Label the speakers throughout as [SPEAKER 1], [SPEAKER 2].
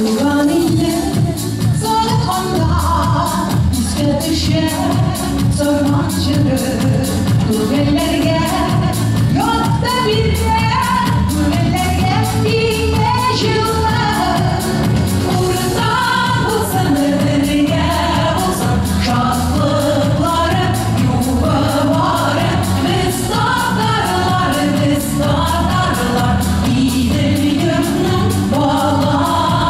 [SPEAKER 1] Tuğan ile Zorlukanda Üske düşer Sormancını Dur ellerge Yok da bir yer Dur ellerge Dine yıllar Buradan bulsanır yer olsan Şahlıkları Yuvaları Müstahtarlar İyidir yönüm bağlar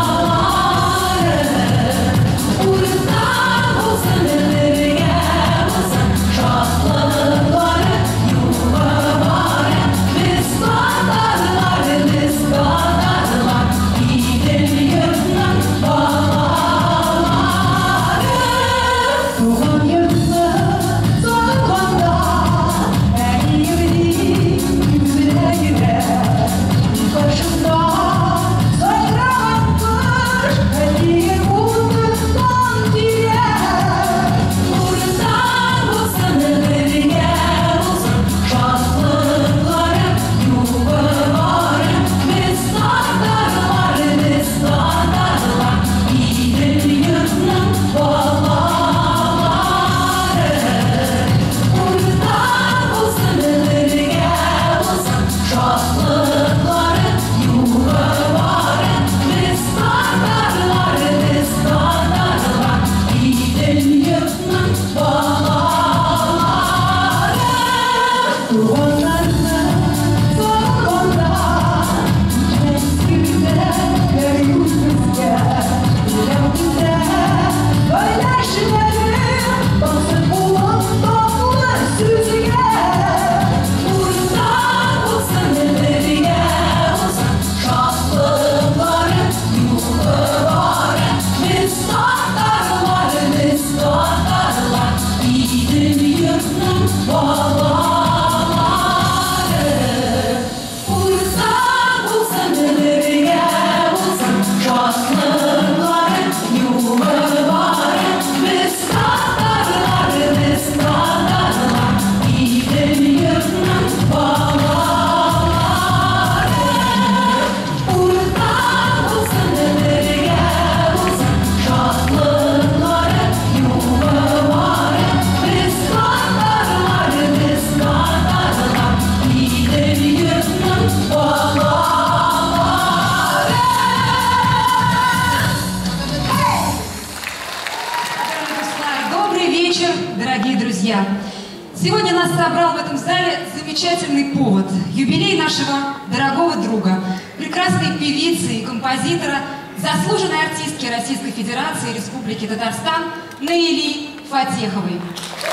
[SPEAKER 2] Сегодня нас собрал в этом зале замечательный повод. Юбилей нашего дорогого друга, прекрасной певицы и композитора, заслуженной артистки Российской Федерации и Республики Татарстан Наили Фатеховой.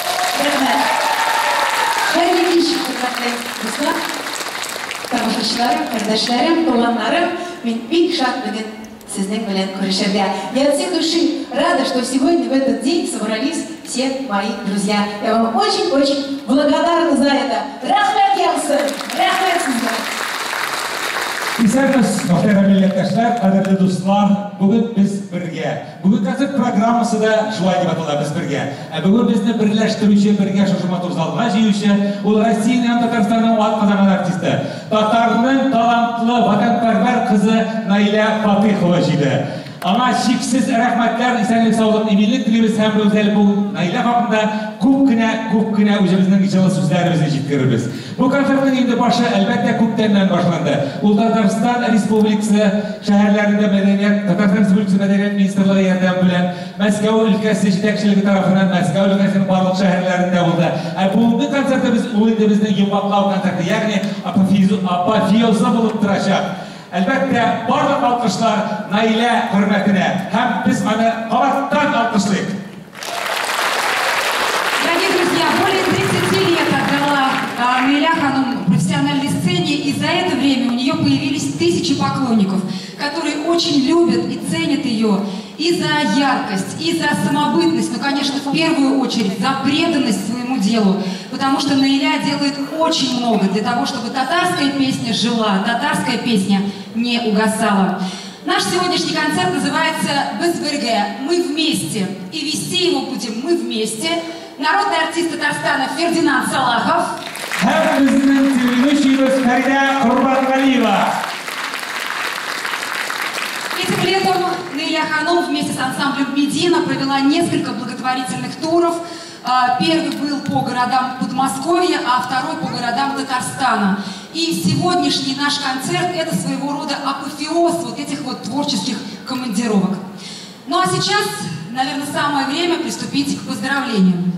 [SPEAKER 1] Я от всей души рада, что сегодня в этот день собрались все мои друзья. Я вам очень-очень благодарна за это. Рахмет Ялсын! Рахмет сізге!
[SPEAKER 3] Исәнмез, мөхтәрәм милләттәшләр, кадерле дуслар, бүген без бергә. Бүген концерт программасы да шулай дип атала, без бергә. Бүген безне берләштерүче, бергә шушы матур залга җыючы, ул Россия һәм Татарстанның атказанган артисты, Татарның талантлы, ватанпәрвәр кызы Наиля Фатехова җиде. Аңа шиксез рәхмәтләр, исәнлек, саулык, иминлек телибез һәм үзәл бу Наиля хакында күп кенә үзебезнең җылы сүзләребезне җиткерербез. Бу концертның инде башы әлбәттә күптәннән башланды. Ул Татарстан Республикасы шәһәрләрендә мәдәният, Татарстан Республикасы мәдәният министрлыгы ярдәме белән Мәскәү өлкәсе җитәкчелеге тарафыннан Мәскәү өлкәсенең барлык шәһәрләрендә булды. Бүгенге концертыбыз ул инде безнең йомгаклау концерты, ягъни апофеозы булып торачак. Әлбәттә, барлык алкышлар Наиля хөрмәтенә һәм без аны кабаттан алкышлыйк.
[SPEAKER 2] Дорогие друзья, более 30 лет отдала Наиля Ханум профессиональной сцене, и за это время у нее появились тысячи поклонников, которые очень любят и ценят ее и за яркость, и за самобытность, но, конечно, в первую очередь за преданность своему делу, потому что Наиля делает очень много для того, чтобы татарская песня жила, татарская песня не угасала. Наш сегодняшний концерт называется «Безберге», «Мы вместе», и вести его будем мы вместе. Народный артист Татарстана Фердинанд Салахов. Этим летом вместе с ансамблем «Медина» провела несколько благотворительных туров. Первый был по городам Подмосковья, а второй по городам Татарстана. И сегодняшний наш концерт – это своего рода апофеоз вот этих вот творческих командировок. Ну а сейчас, наверное, самое время приступить к поздравлениям.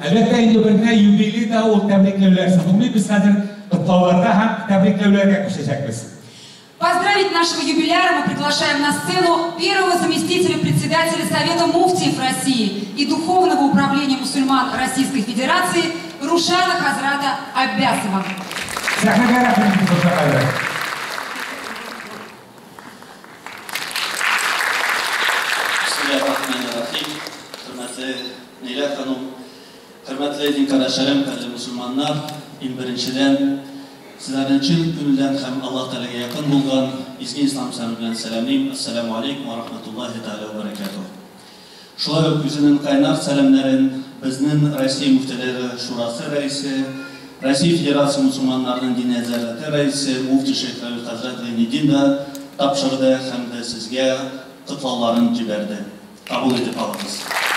[SPEAKER 2] Поздравить нашего юбиляра мы приглашаем на сцену первого заместителя председателя Совета муфтиев России и Духовного управления мусульман Российской Федерации Рушана Хазрата Аббасова.
[SPEAKER 4] Sizlerden çıl gününden hem Allah Teala'ya yakın bulgan izgi İslam sanımından selamlayayım. Esselamu Aleyküm ve Rahmetullahi Teala ve Berekatuhu. Şulay öküzünün kaynar selamların biznin Россия Müftileri Şurası Reisi, Россия Federasyonu Müslümanlarının Dini Ezerleti Reisi, Mufti Şeyh Ravil Hazretleri Nidin'de tapşırdı hem de sizge kıtlaların ciberdi. Kabul edip alınız.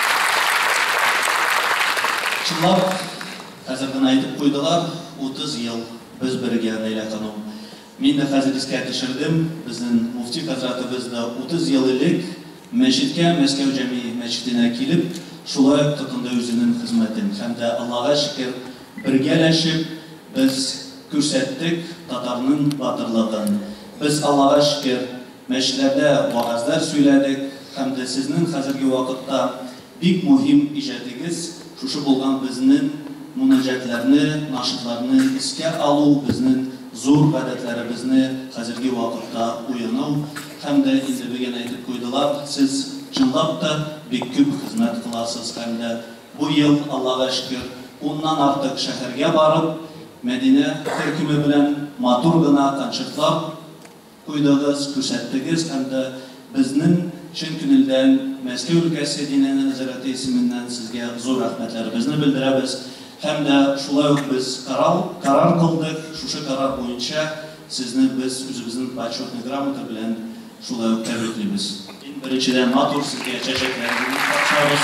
[SPEAKER 4] Çınlap hazırdan aytıp koydular 30 yıl. Biz birge Neyla Hanım. Мен de hazır iske düşürdüm. Bizim Mufti Hazretimiz de 30 yıl ilk meşitke Meskev Cami meşitine kilip şulay tutunda özünün hizmetin. Hem de Allah'a şükür birgeleşip biz küsettik Tatar'ın batırlığını. Biz Allah'a şükür meşitlerde vaazlar söyledik. Hem de sizin hazırki vakitte büyük mühim icadınız şu bulgan biznin münacatlarını, naşıtlarını iske alu, biznin zor adetlerimizni hazırki vakitte uyanıv. Hem de izlebegen aytıp koydular. Siz çınlap da bir küp hizmet kılasız. Hem de bu yıl Allah'a şükür ondan artık şehirge barıp Medine hükümü bilen maturgına konçertlar koyduğunuz, küsettiğiniz hem de biznin Çin günülden Meskev ülkesi Dini Nezareti isiminden sizge zor rahmetlerimizni bildiremiz. Hem de şulay biz karar kıldık. Şu karar boyunca sizni biz özümüzün почетный gramotı bilen şulay tebriklimiz. Birinciden matur sizge çeşitlerimizi kapşarız.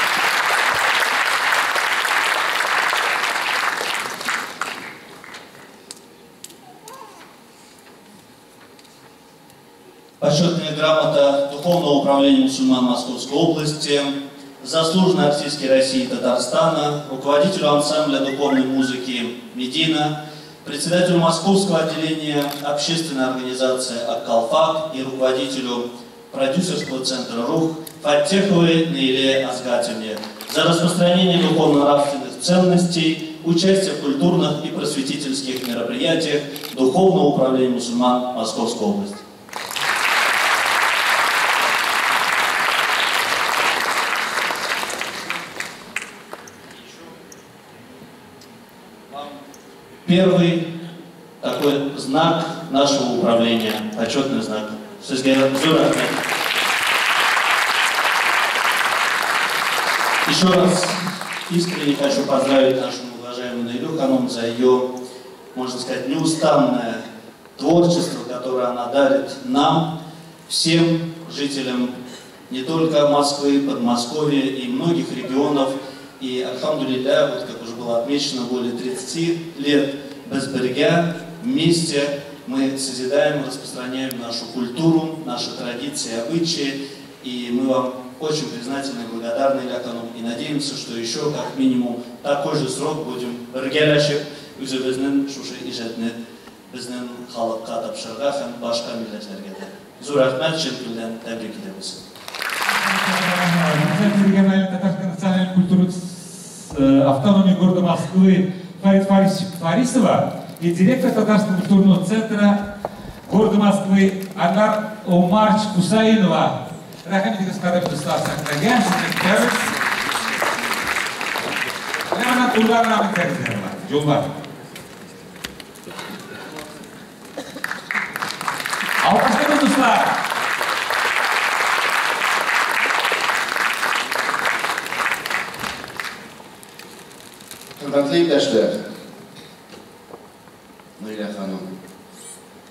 [SPEAKER 4] Почетная грамота Духовного управления мусульман Московской области, заслуженный артистке России и Татарстана, руководителю ансамбля духовной музыки «Медина», председателю Московского отделения общественной организации «Аккалфак» и руководителю продюсерского центра «Рух» Фаттеховой Наиле Азгатовне за распространение духовно-нравственных ценностей, участие в культурных и просветительских мероприятиях Духовного управления мусульман Московской области. Первый такой знак нашего управления, почетный знак. Еще раз искренне хочу поздравить нашу уважаемую Наилю Ханум за ее, можно сказать, неустанное творчество, которое она дарит нам, всем жителям не только Москвы, Подмосковья и многих регионов. И, альхамдулилля, вот как уже было отмечено, более 30 лет без берега вместе мы созидаем, распространяем нашу культуру, наши традиции, обычаи. И мы вам очень признательны и благодарны, Ильякану, и надеемся, что еще как минимум такой же срок будем бергелешек үзебезнең шушы иҗатны безнең халыкка тапшырырга һәм башка милләтләргә дә. Зур рәхмәт, чын күңелдән тәбрик итәбез.
[SPEAKER 3] Национальной культуры автономии города Москвы Фарид Фарисова и директор Татарского культурного центра города Москвы Анар Омарч Кусаинова. Рахмет господа представителям сахнаген, Прямо на туда нам интересно. Джумба. Алкашты достар.
[SPEAKER 5] Hürmetli iqdashlar, Naila Hanım,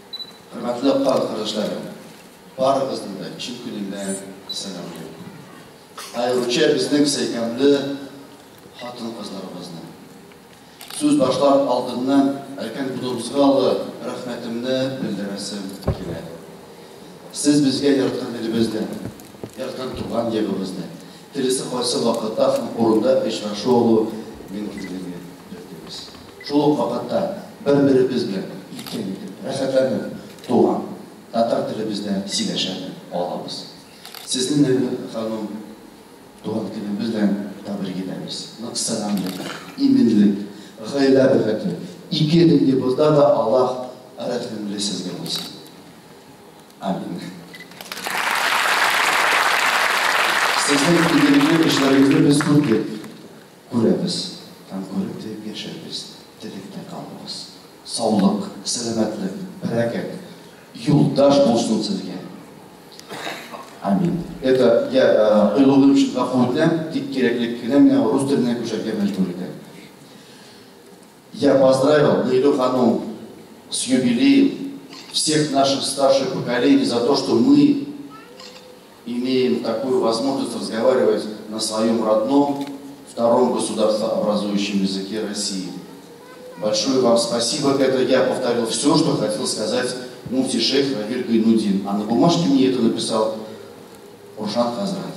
[SPEAKER 5] hürmetli qal qarashlarim, barimizni chin ko'ngildan salomlayman. Айруча біздің сейкемлі хатын қызларымызны. Сөз башлар алдынан әлкен бұдымызғалы рахметімді білдіресім келеді. Сіз бізге яратқан елімізді, яратқан туған егімізді, келесі қойсы вақытта қорында ешрашы олу мен келдерге бердеміз. Шолық вақытта бір-бірі бізбен үлкен етіп, рахаттанып туған татар тілі бізді силешені оламыз. Сіздің әбі ханым туған күні бізден табір кетеміз. Нақсанамдық, именлік, ғайла бәхеті, ике дінде бұзда да Аллах әрәтімлі сізге болсын. Амин. Сіздің күнделікті ішлеріңізді біз көреміз. Там көріп деп кешірбіз, тілекте қалмыз. Саулық, сәлемәтлік, бәрәкет, юлдаш болсын сізге. Амин. Это я ойлауым үшін ғафуытлям, тек керекліккіне мен рус тіліне көшерге мәжбүр етем. Я поздравил Наилю Ханум с юбилеем всех наших старших поколений за то, что мы имеем такую возможность разговаривать на своем родном, втором государствообразующем языке России. Большое вам спасибо. Это я повторил все, что хотел сказать муфти шейх Равиль Гайнудин. А на бумажке мне это написал Уршан Хазрат.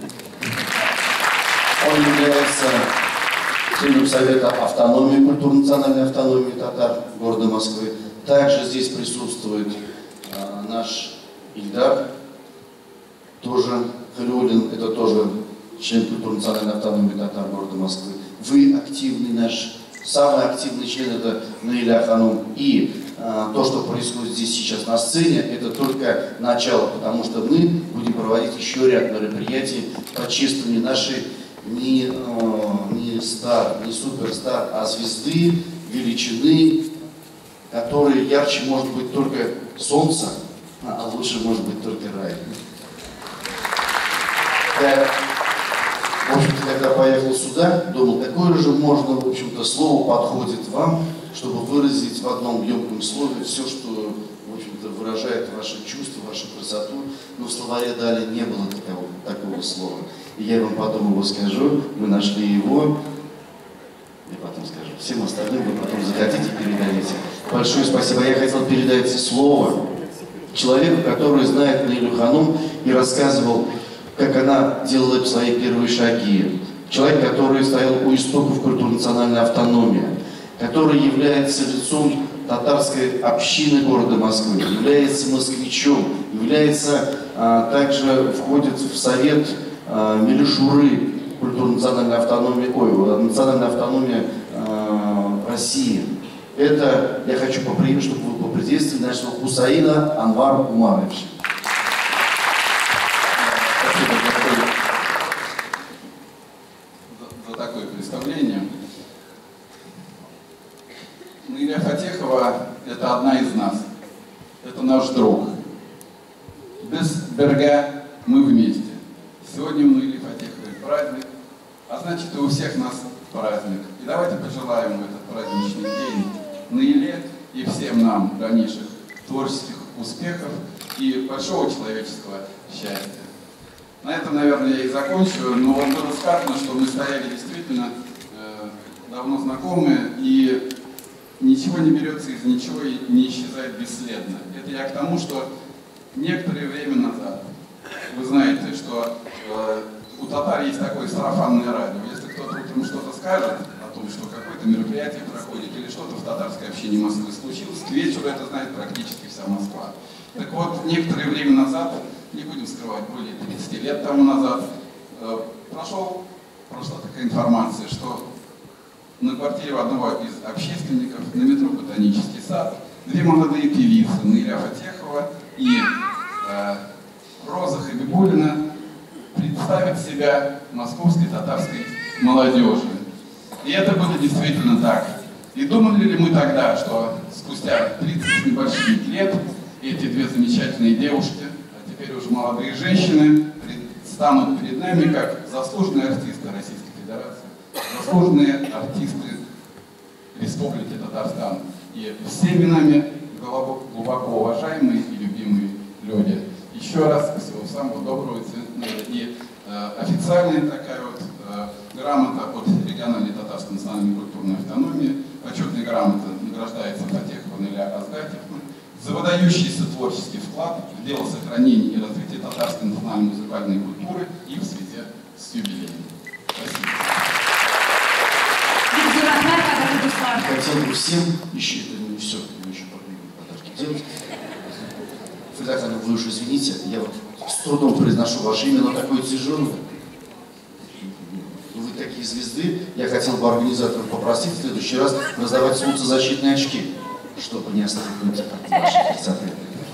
[SPEAKER 5] Он является членом Совета автономии, культурно-национальной автономии татар города Москвы. Также здесь присутствует наш Ильдар, тоже Халиуллин, это тоже член культурно-национальной автономии татар города Москвы. Вы активный наш, самый активный член это Наиля Ханум. И то, что происходит здесь сейчас на сцене, это только начало, потому что мы будем проводить еще ряд мероприятий по чествованию нашей не стар, не суперстар, а звезды, величины, которые ярче может быть только солнце, а лучше может быть только рай. Я, в общем-то, когда поехал сюда, думал, какое же можно, в общем-то, слово подходит вам, чтобы выразить в одном емком слове все, что, в общем-то, выражает ваши чувства, вашу красоту. Но в словаре Дали не было такого слова. И я вам потом его скажу, мы нашли его, и потом скажу. Всем остальным вы потом захотите, передадите. Большое спасибо. Я хотел передать слово человеку, который знает Наилю Ханум и рассказывал, как она делала свои первые шаги. Человек, который стоял у истоков культурно-национальной автономии, который является лицом татарской общины города Москвы, является москвичом, является, также входит в совет Мелишуры культурно-национальной автономии, национальной автономии России. Это я хочу поприветствовать, чтобы вы поприветствовали нашего Хусаина Анвара Умаровича.
[SPEAKER 6] За такое представление. Наиля Фатехова – это одна из нас. Это наш друг. Без берга мы вместе. Сегодня у Наили Фатеховой праздник, а значит и у всех нас праздник. И давайте пожелаем в этот праздничный день Наиле и всем нам дальнейших творческих успехов и большого человеческого счастья. На этом, наверное, я и закончу, но было сказано, что мы стояли действительно давно знакомые, и ничего не берется из ничего и не исчезает бесследно. Это я к тому, что некоторое время назад, вы знаете, что у татар есть такое сарафанное радио. Если кто-то утром что-то скажет о том, что какое-то мероприятие проходит или что-то в татарской общине Москвы случилось, к вечеру это знает практически вся Москва. Так вот, некоторое время назад, не будем скрывать, более 30 лет тому назад, прошла такая информация, что на квартире одного из общественников на метро «Ботанический сад» две молодые певицы, Наиля Фатехова и Роза Хабибуллина, представят себя московской татарской молодежи. И это было действительно так. И думали ли мы тогда, что спустя 30 с небольших лет эти две замечательные девушки, а теперь уже молодые женщины, станут перед нами как заслуженные артисты Российской Федерации, заслуженные артисты Республики Татарстан и всеми нами глубоко уважаемые и любимые люди. Еще раз всего самого доброго и официально специальная такая вот грамота от региональной татарской национальной культурной автономии. Почетная грамота награждается Фатехова Наиля Азгатьевна за выдающийся творческий вклад в дело сохранения и развития татарской национальной музыкальной культуры и в связи с юбилеем. Спасибо.
[SPEAKER 5] Хотел бы всем, еще это не все, мы еще подарки делать. Федоровна, вы уж извините, я вот с трудом произношу ваше имя, но такое тяжелое. Вы такие звезды, я хотел бы организаторам попросить в следующий раз раздавать солнцезащитные очки, чтобы не ослепнуть от вашей красоты.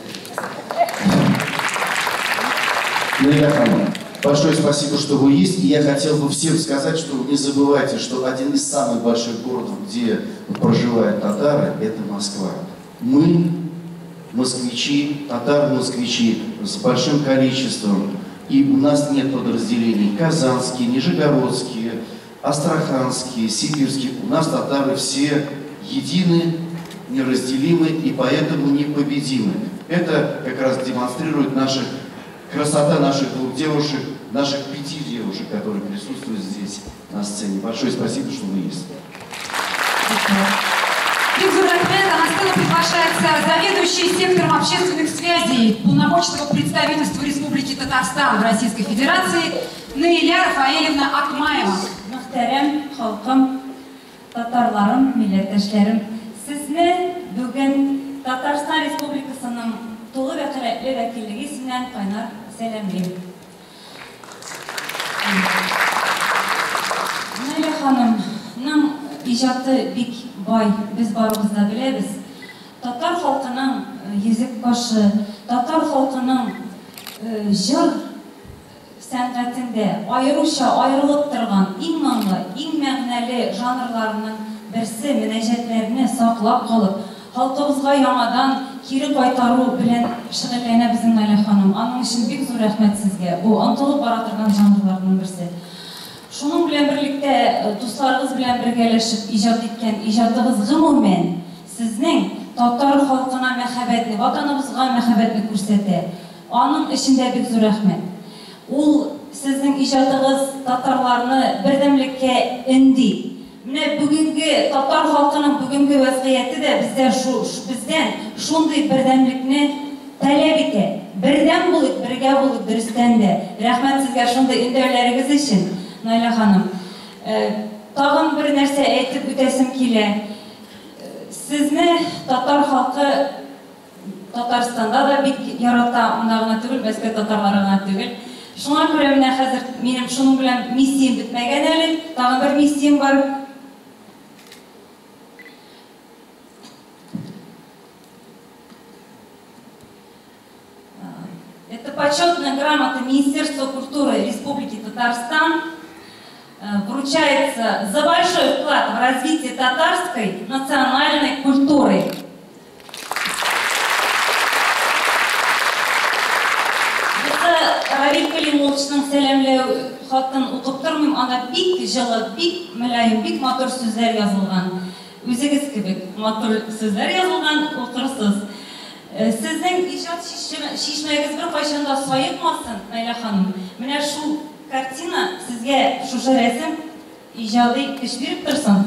[SPEAKER 5] Наиля Ханым, большое спасибо, что вы есть. И я хотел бы всем сказать, что не забывайте, что один из самых больших городов, где проживают татары, это Москва. Мы, москвичи, татары-москвичи с большим количеством. И у нас нет подразделений казанские, нижегородские, астраханские, сибирские. У нас татары все едины, неразделимы и поэтому непобедимы. Это как раз демонстрирует красота наших двух девушек, наших 5 девушек, которые присутствуют здесь на сцене. Большое спасибо, что вы есть.
[SPEAKER 2] На сцену приглашается заведующий сектором общественных связей полномочного представительства Республики Татарстан в Российской Федерации Наиля Рафаэлевна Акмаева.
[SPEAKER 7] Мөхтәрәм халкым, татарларым, милләттәшләрем, сезне бүген Татарстан Республикасының тулы вә кирәкле вәкиллеге исеменнән кайнар сәламлыйм. Наиля ханымның иҗаты бик бай, без барыбыз да беләбез. Татар халкының йөзек кашы, татар халкының җыр сәнгатендә аеруча аерылып торган иң маңлы, иң мәгънәле жанрларының берсе мөнәҗәтләрне саклап калып, халкыбызга яңадан кире кайтару белән шөгыльләнә безнең Наиля ханым. Аның өчен бик зур рәхмәт сезгә. Бу антылып бара торган жанрларның берсе. Шуның белән берлектә дусларыгыз белән бергәләшеп иҗат иткән иҗатыгыз гомумән сезнең татар халкына мәхәббәтне, ватаныбызга мәхәббәтне күрсәтә. Аның өчен дә бик зур рәхмәт. Ул сезнең иҗатыгыз татарларны бердәмлеккә өнди. Менә бүгенге татар халкының бүгенге вазгыяте дә бездән шундый бердәмлекне таләп итә. Бердәм булып, бергә булып, дөрестән дә. Рәхмәт сезгә шундый өндәүләрегез өчен, Наиля ханым. Тагын бер нәрсә әйтеп үтәсем килә. Сезне татар халкы Татарстанда да бик ярата, монда гына түгел, Мәскәү татарлары гына түгел. Шуңа күрә менә хәзер минем шуның белән миссиям бетмәгән әле. Тагын бер миссиям бар. Это почетная грамота Министерства культуры Республики Татарстан вручается за большой вклад в развитие татарской национальной культуры. Равиль Калимовичның сәламләү хатын укып тормыйм, анда бик җылы, бик мөлаем, бик матур сүзләр язылган. Үзегез кебек матур сүзләр язылган, укырсыз. Сезнең иҗат шишмәгез бер кайчан да саекмасын, Наиля ханым. Менә шул картина сезгә шушы рәсем иҗади көч биреп торсын.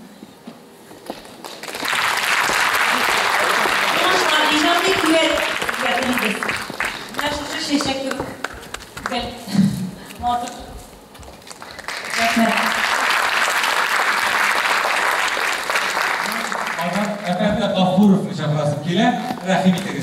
[SPEAKER 7] Иҗади куәт бирегез. Менә шушы чәчәк кебек матур. Рәхмәт.
[SPEAKER 3] Әфәнде Гафуровны чакырасым килә, рәхим итегез.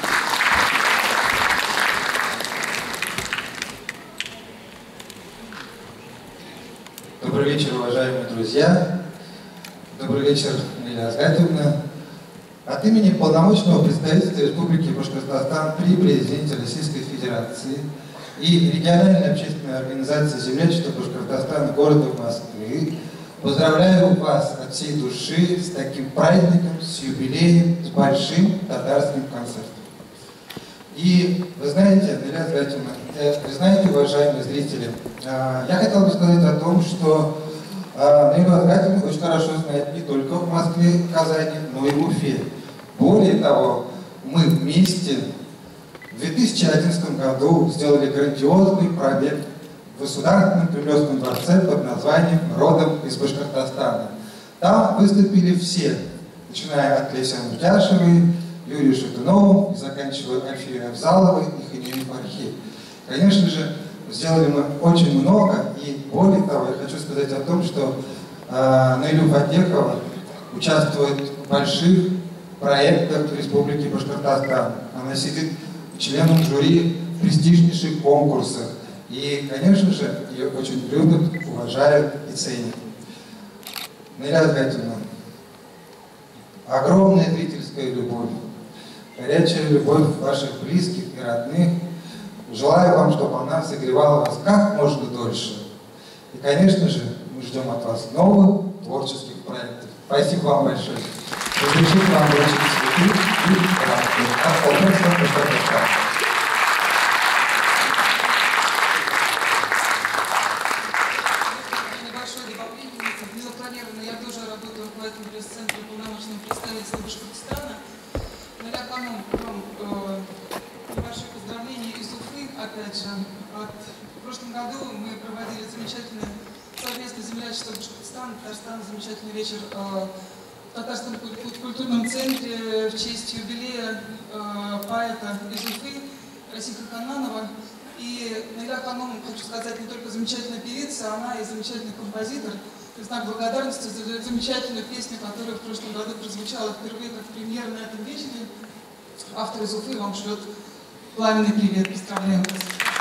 [SPEAKER 8] Добрый вечер, уважаемые друзья. Добрый вечер, Наиля Азгатьевна. От имени полномочного представительства Республики Башкортостан при президенте Российской Федерации и региональной общественной организации «Землячество Башкортостана» города Москвы поздравляю вас от всей души с таким праздником, с юбилеем, с большим татарским концертом. И вы знаете, Наиля Азгатьевна, вы знаете, уважаемые зрители, я хотел бы сказать о том, что Наилю Азгатьевну очень хорошо знают не только в Москве, Казани, но и в Уфе. Более того, мы вместе в 2011 году сделали грандиозный проект в Государственном Кремлевском дворце под названием «Родом из Башкортостана». Там выступили все, начиная от Леси Амутяшевой, Юрия Шатунова и заканчивая Альфией Авзаловой и Ханией Фархи. Конечно же, сделали мы очень много, и более того, я хочу сказать о том, что Наиля Фатехова участвует в больших проектах Республики Башкортостан. Она сидит членом жюри в престижнейших конкурсах. И, конечно же, ее очень любят, уважают и ценят. Наиля Азгатовна, огромная зрительская любовь, горячая любовь ваших близких и родных. Желаю вам, чтобы она согревала вас как можно дольше. И, конечно же, мы ждем от вас новых творческих проектов. Спасибо вам большое. Разрешите вам вручить цветы и грамоты от полпредства Башкортостана.
[SPEAKER 9] Небольшое добавление. Незапланированно я тоже работаю в этом пресс-центре полномочного представительства Башкортостана. Наиля Ханом, вам небольшое поздравление из Уфы, опять же. В прошлом году мы проводили замечательное совместное землячество Башкортостана, Татарстан, замечательный вечер в Татарском культурном центре в честь юбилея поэта из Уфы Расиха Хананова. И Наиля Ханом, хочу сказать, не только замечательная певица, она и замечательный композитор. В знак благодарности за замечательную песню, которая в прошлом году прозвучала впервые как премьера на этом вечере. Автор из Уфы вам шлет пламенный привет. Поздравляю вас.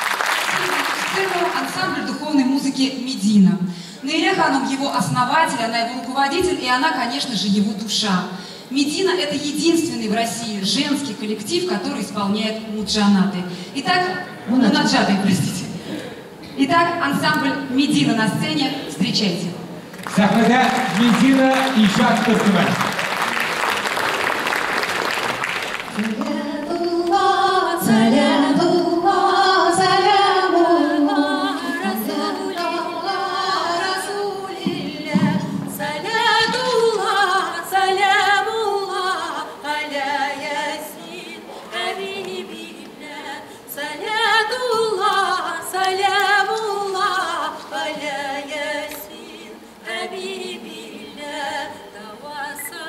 [SPEAKER 2] Ансамбль духовной музыки «Медина». Наиля Ханом его основатель, она его руководитель, и она, конечно же, его душа. «Медина» — это единственный в России женский коллектив, который исполняет муджанаты. Итак, мунаджаты, простите. Итак, ансамбль «Медина» на сцене. Встречайте.
[SPEAKER 3] Сахнада Медина и Шат Костюман.
[SPEAKER 10] Habibillah, tawassa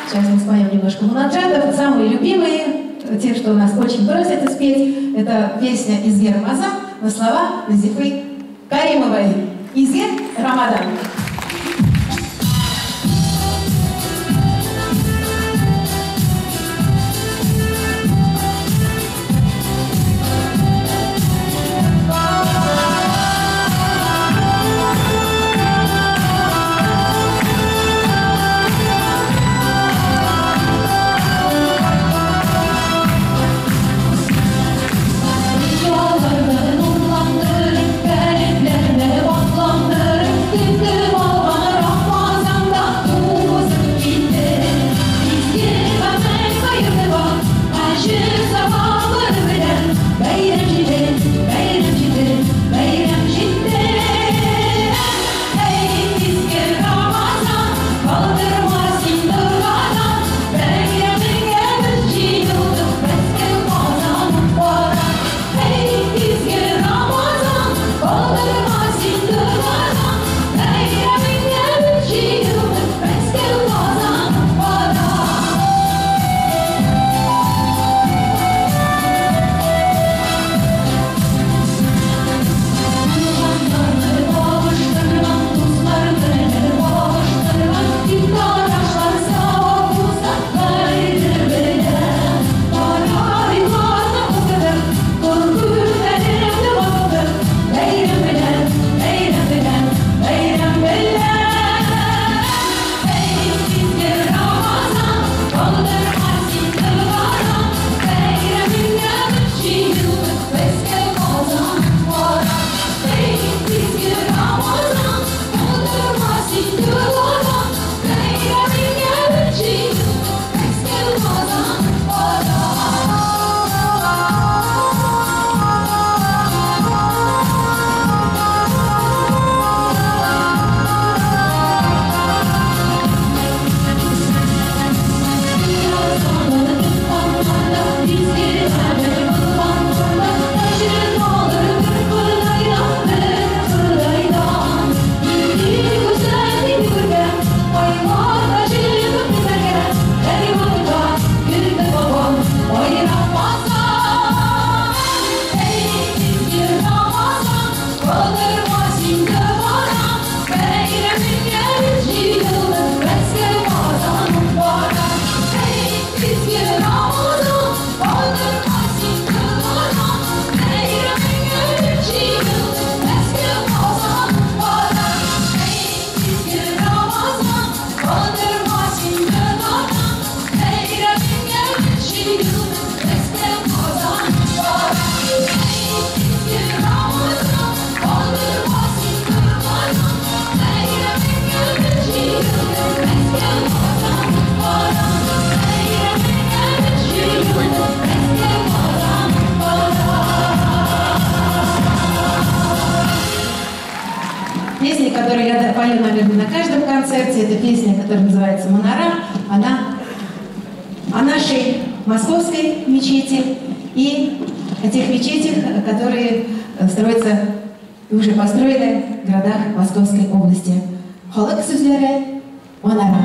[SPEAKER 1] Сейчас мы споем немножко мунаджатов. Самые любимые, те, что у нас очень просят спеть, это песня «Изге Рамазан» на слова Назифы Каримовой. «Изге Рамадан». Песня, которую я пою, наверное, на каждом концерте, это песня, которая называется «Манара». Она о нашей московской мечети и о тех мечетях, которые строятся и уже построены в городах Московской области. Халык сүзләре «Манара».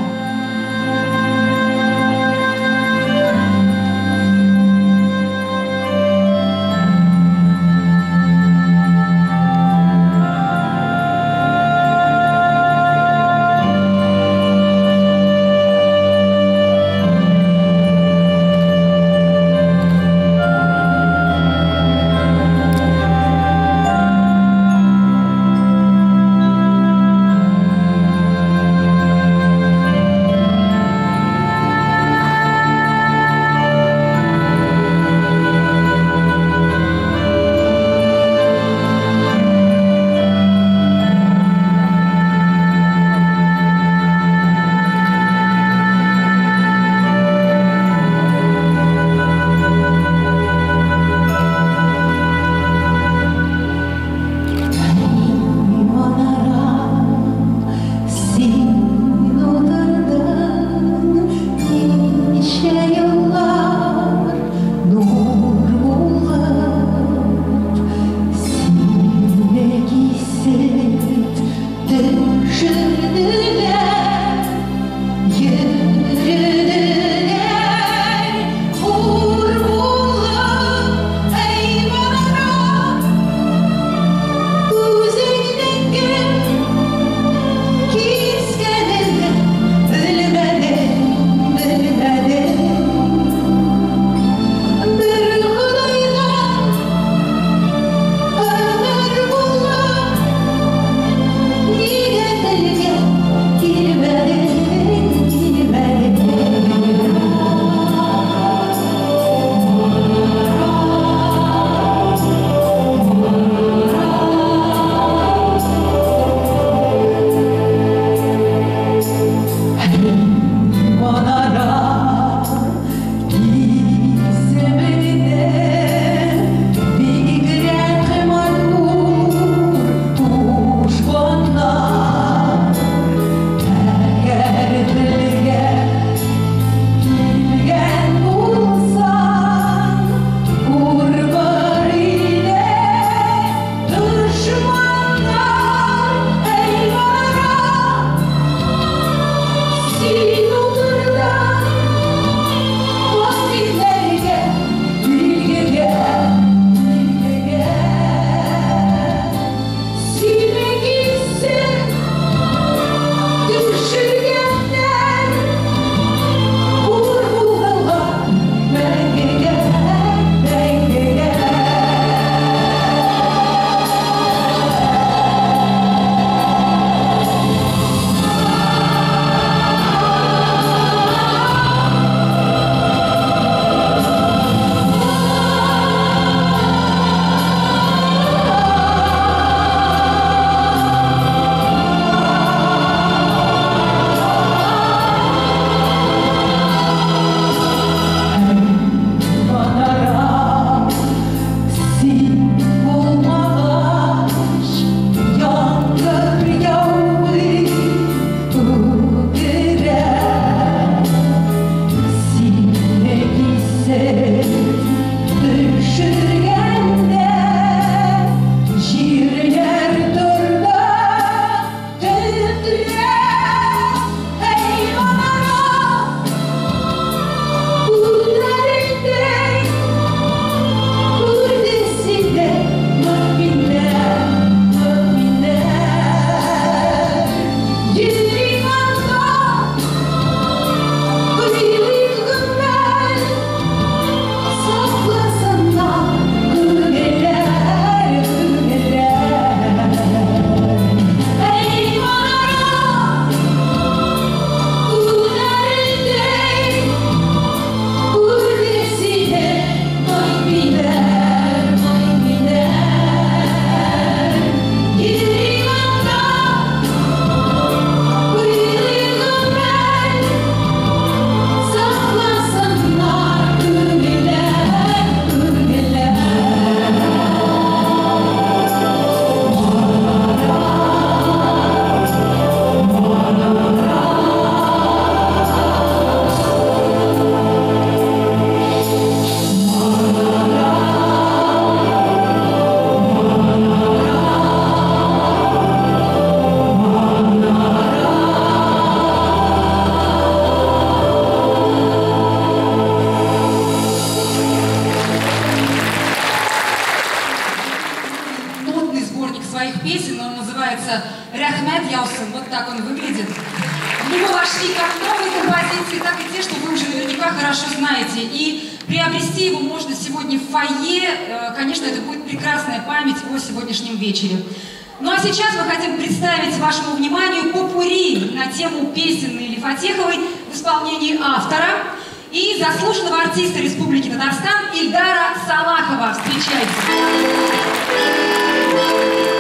[SPEAKER 2] что вы уже наверняка хорошо знаете. И приобрести его можно сегодня в фойе. Конечно, это будет прекрасная память о сегодняшнем вечере. Ну а сейчас мы хотим представить вашему вниманию попурри на тему песен Наили Фатеховой в исполнении автора и заслуженного артиста Республики Татарстан Ильдара Салахова. Встречайте!